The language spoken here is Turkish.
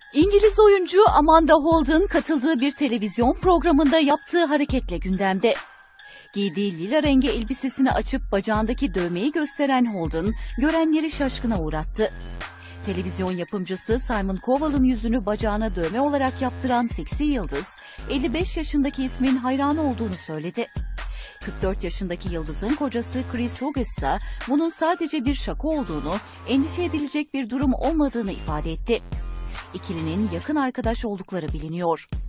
İngiliz oyuncu Amanda Holden katıldığı bir televizyon programında yaptığı hareketle gündemde. Giydiği lila rengi elbisesini açıp bacağındaki dövmeyi gösteren Holden, görenleri şaşkına uğrattı. Televizyon yapımcısı Simon Cowell'ın yüzünü bacağına dövme olarak yaptıran seksi yıldız, 55 yaşındaki ismin hayranı olduğunu söyledi. 44 yaşındaki yıldızın kocası Chris Hughes ise bunun sadece bir şaka olduğunu, endişe edilecek bir durum olmadığını ifade etti. İkilinin yakın arkadaş oldukları biliniyor.